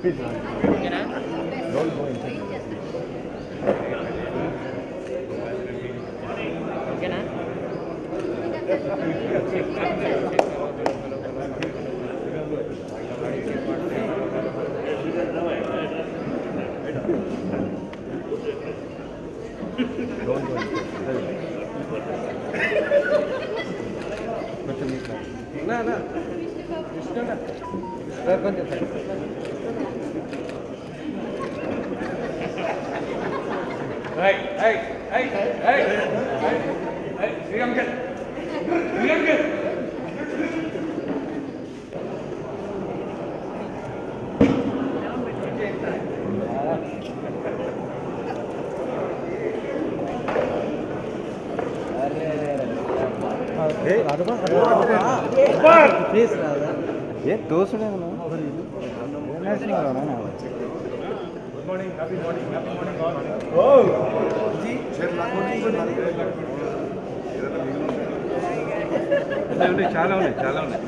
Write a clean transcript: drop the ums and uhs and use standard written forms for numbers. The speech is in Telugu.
ఓకేనా? ఓకేనా? ना ना विष्णु ना सर కొంచెం side right right right right right Srikanth Srikanth please రాదా ఏ దోసుడే good morning happy morning happy morning ఓ జీ చాలా ఉన్నాయి చాలా ఉన్నాయి